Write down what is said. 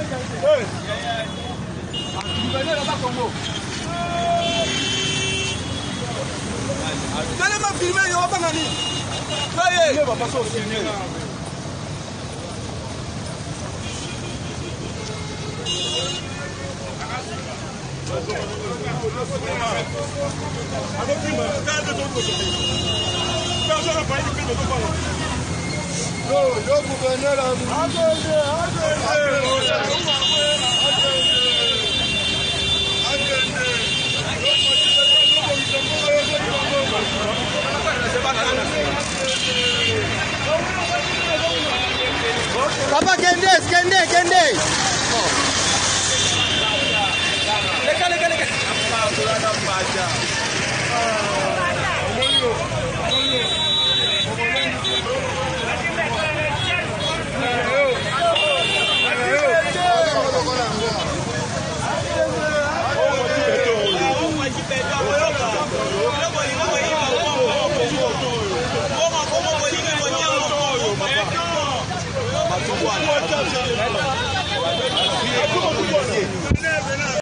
Allez me filmer, il n'y aura pas Nani. Soyez. On va passer au filmer. Papa Kende.